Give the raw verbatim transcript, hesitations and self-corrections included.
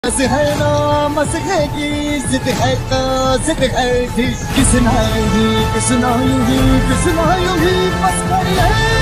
मस है ना मस है की जिद है तो जिद है थी किसना ही किसना यूं ही किसना यूं ही मस है।